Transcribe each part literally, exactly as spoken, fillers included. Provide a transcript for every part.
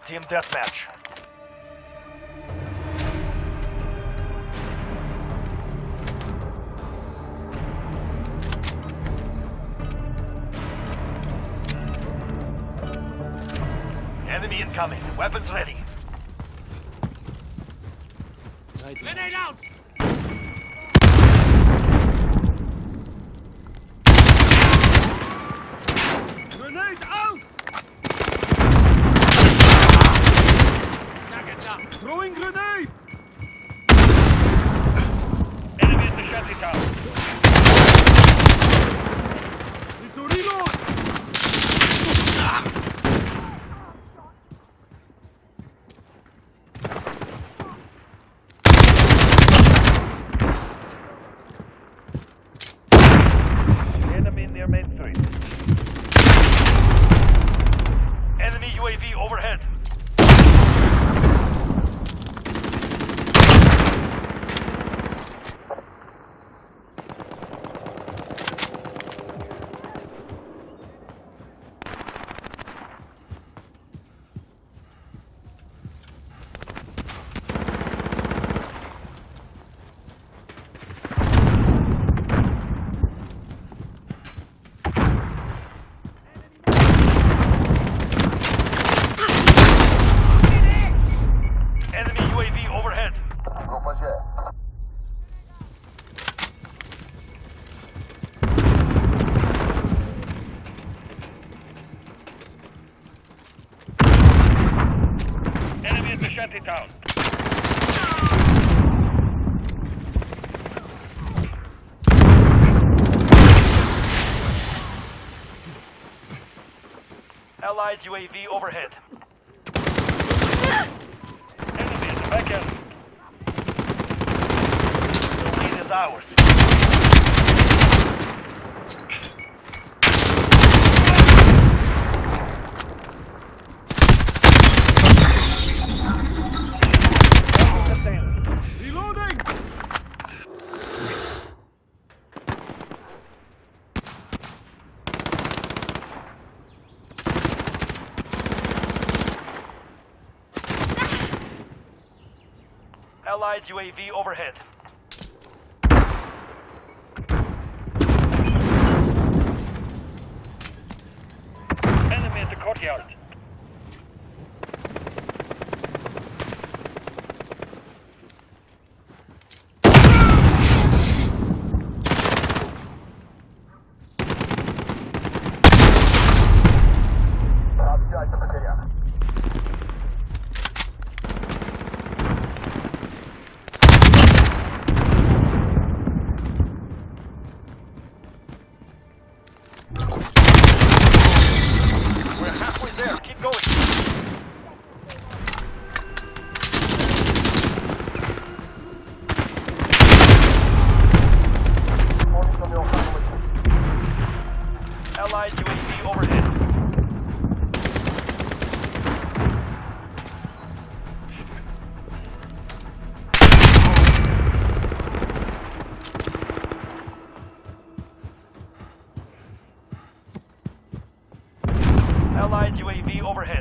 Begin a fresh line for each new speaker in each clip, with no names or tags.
Team deathmatch. Enemy incoming. Weapons ready.
Grenade out! Grenade out! Target's up. Throwing grenade!
Enemy at the shanty town.
Need to reload!
Enemy near Main Street.
Enemy U A V overhead. Enemy U A V overhead.
Enemy at the shanty town.
Allied U A V overhead.
Enemy at the back end.
The lead is ours.
Reloading!
Allied U A V overhead.
Enemy at the courtyard.
We're halfway there. Keep going. Allied U A V overhead. Allied U A V overhead.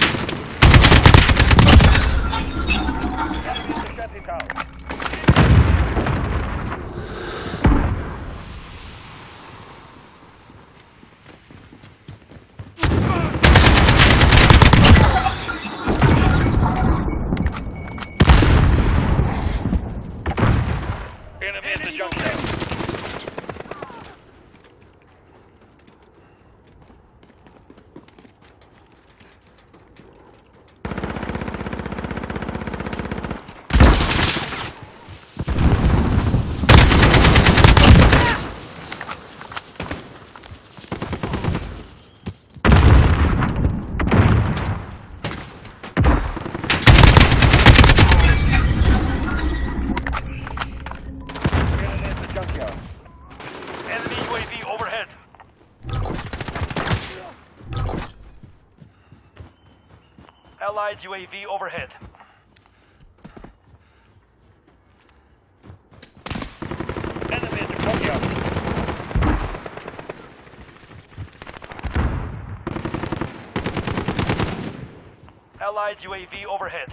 Enemy at the shanty town. Enemy at the junction. Enemy at the junkyard.
Enemy U A V overhead. Allied U A V overhead.
Enemy at the courtyard.
Allied Allied U A V overhead.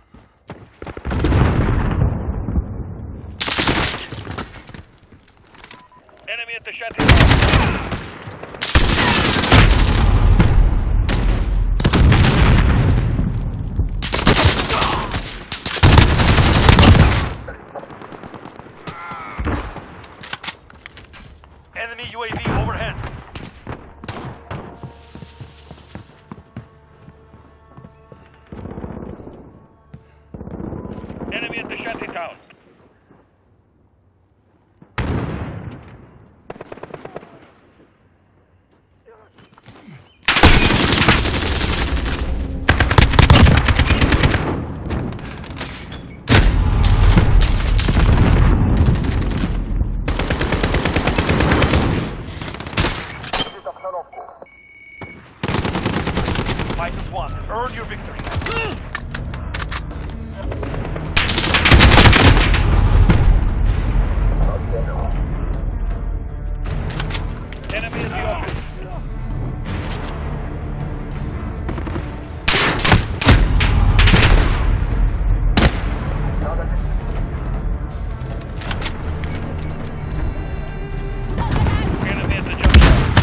Enemy at the shanty.
Enemy U A V overhead.
Enemy at the shanty town.
Minus one. Earn your victory.
Enemy in the office. Enemy at the junkyard.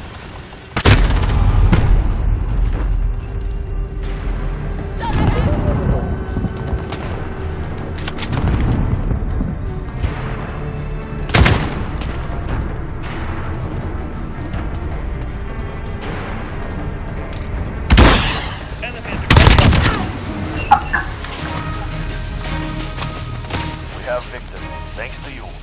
Enemy at the courtyard.
We have victory. Thanks to you.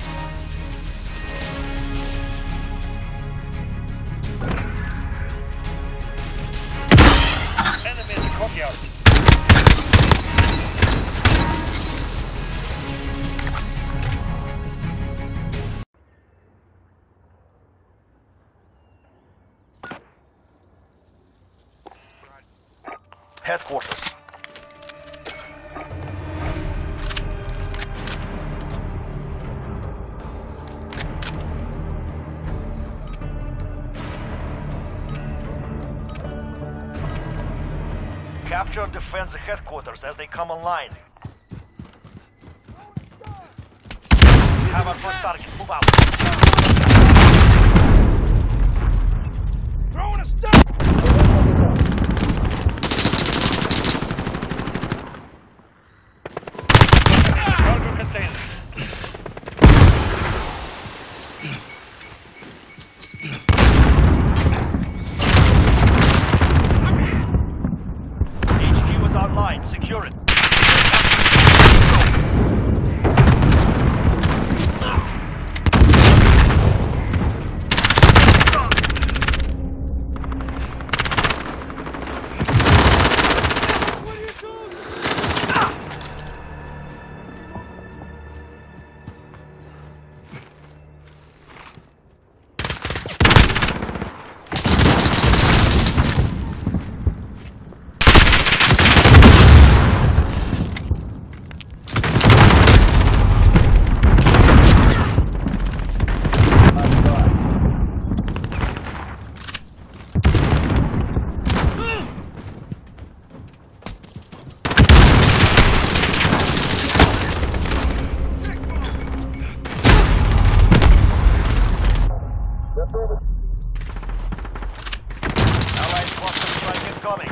Enemy at the courtyard.
Headquarters. Capture and defend the headquarters as they come online. Have our first target. Move out.
Throwing a stun!
Cargo container.
H Q is online. Secure it.
What are you doing?
Allied cluster strike incoming.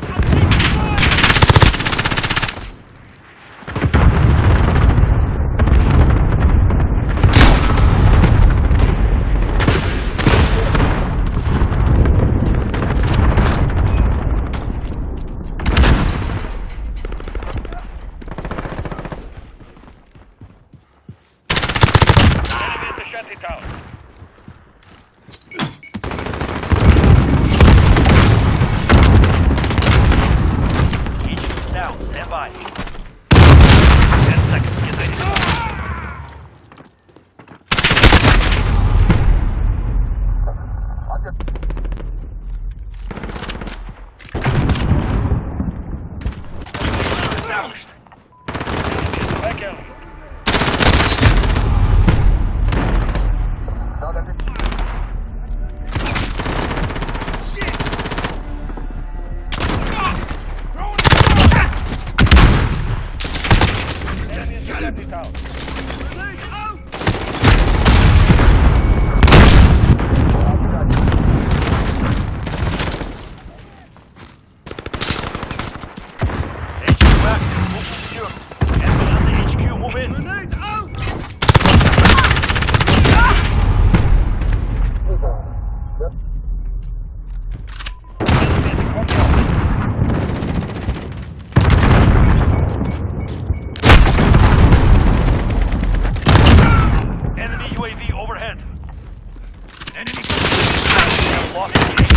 Enemy at the shanty town.
H Q's down. Stand by. Ten seconds. Get ready. Established.
Back alley.
A V overhead. Enemy. We have lost the game.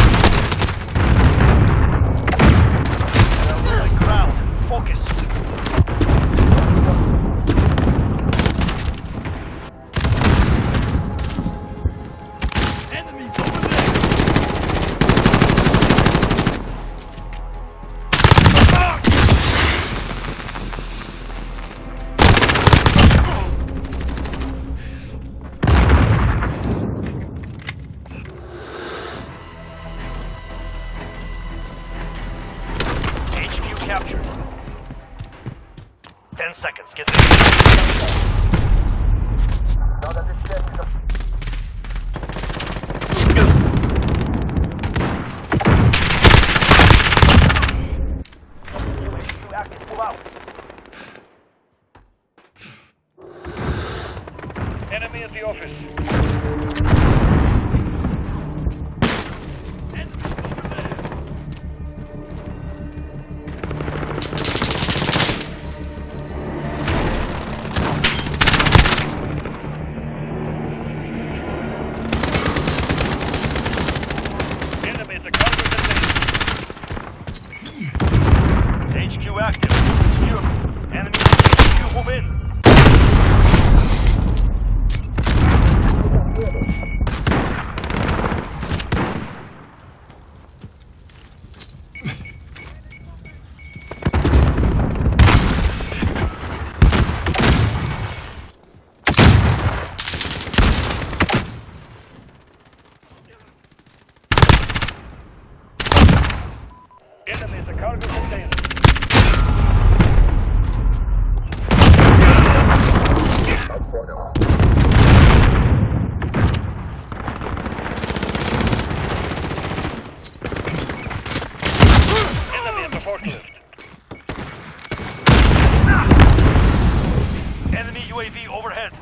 We are losing ground. Focus. Enemies over there. Captured. Ten seconds. Get this. Move out.
Enemy at the office.
H Q active. Secure. Enemy H Q, move in.
Enemy at the cargo container. Enemy at the forklift.
Enemy U A V overhead.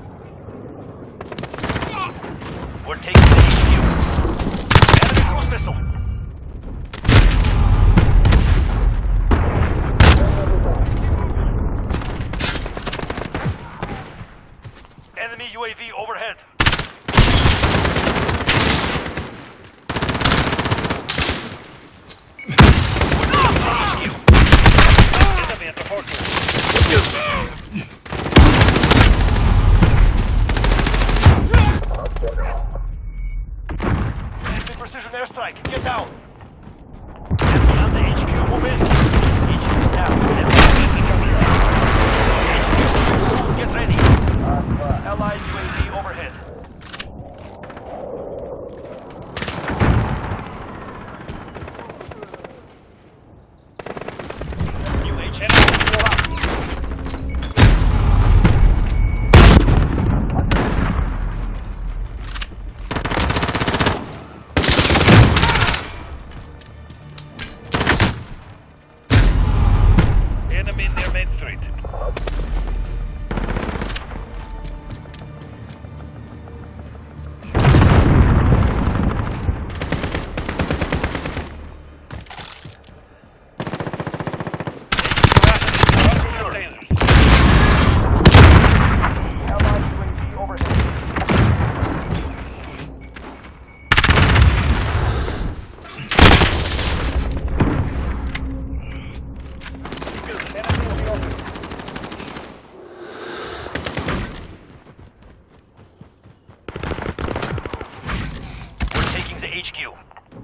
We're taking the H Q. Enemy cruise missile. Enemy U A V overhead.
Enemy at the forklift.
Enemy precision airstrike. Get down. Enemy on the H Q. Move in. H Q is down. Step H Q. Get ready. Allied U A V overhead. U H N.
Enemy near Main Street.
H Q.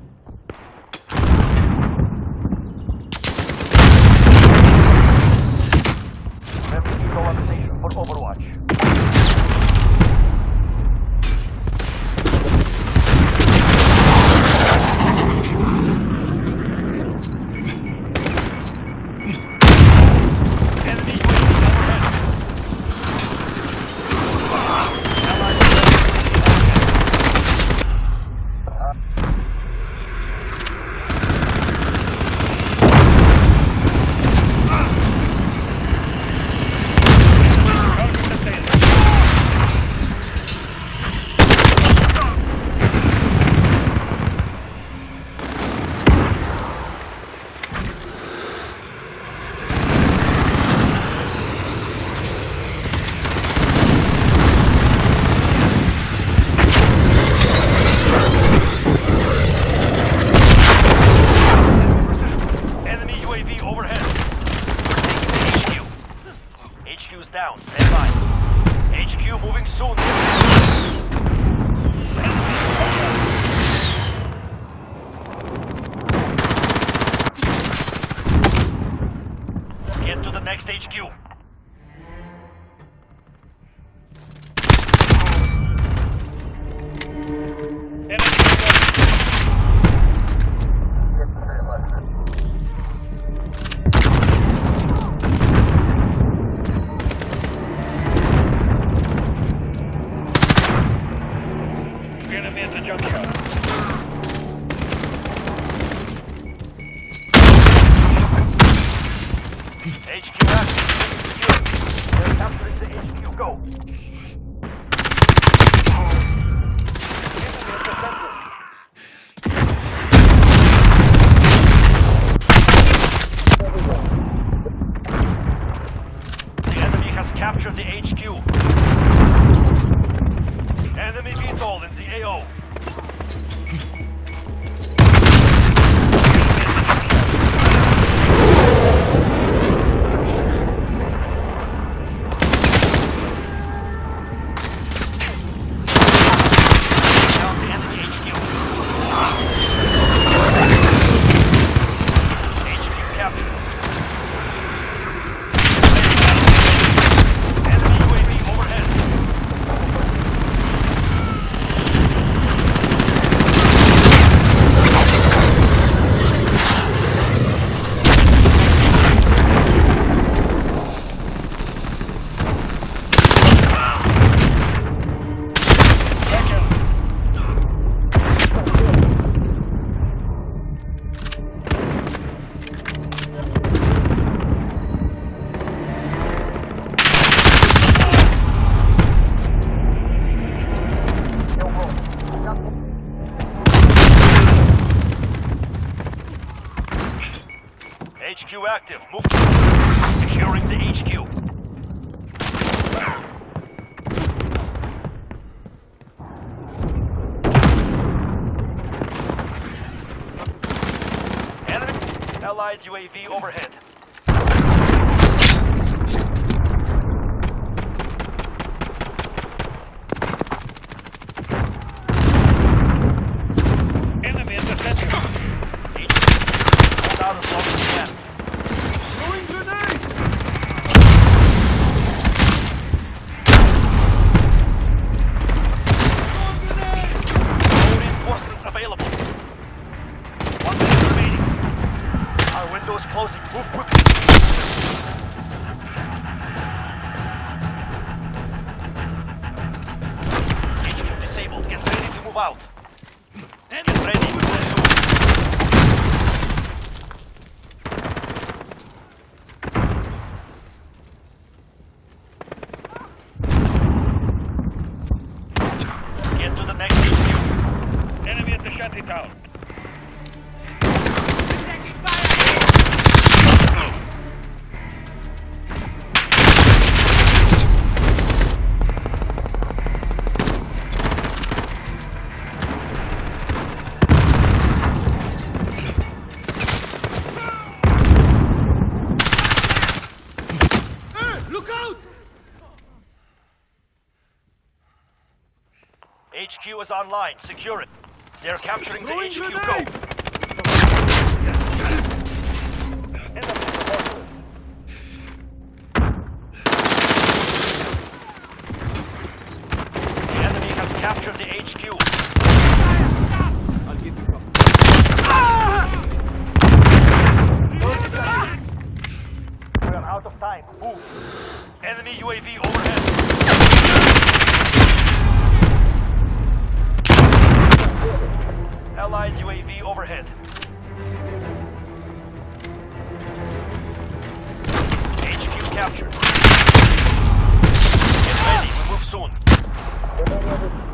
Memphis Eagle on station for Overwatch. Enemy U A V overhead.
Cargo Enemy at the junkyard.
H Q active. Secure. They're capturing the H Q. Go.
Enemy at the center.
The enemy has captured the H Q. Enemy V TOL in the A O. Down the enemy H Q. H Q captured. Enemy U A V overhead. H Q active. Move. Securing the H Q. Enemy Allied U A V overhead.
Enemy at the center.
H Q. Hold out as long as you can.
Throwing grenade! Throwing grenade!
No reinforcements available. One minute remaining. Our window's closing. Move quickly. H Q disabled. Get ready to move out. Get ready. We will soon. Get to the next H Q.
Enemy at the shanty town.
Hey, look out!
H Q is online. Secure it. They're capturing the
Throwing
H Q. Go.
grenade!
Enemy at the forklift.
The enemy has captured the H Q.
I'll give you cover.
We are out of time. Move. Enemy U A V overhead. Allied U A V overhead. H Q captured. Get ready. We move soon.
Enemy